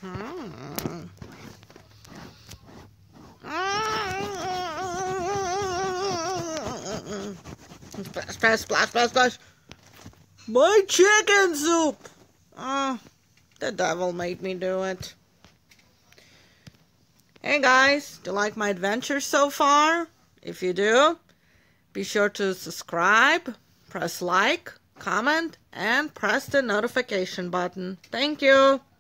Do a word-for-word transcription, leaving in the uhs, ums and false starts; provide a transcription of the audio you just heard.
Hmm. Splash, splash, splash, splash, splash. My chicken soup. Oh, the devil made me do it. Hey guys, do you like my adventure so far? If you do, be sure to subscribe, press like, comment, and press the notification button. Thank you.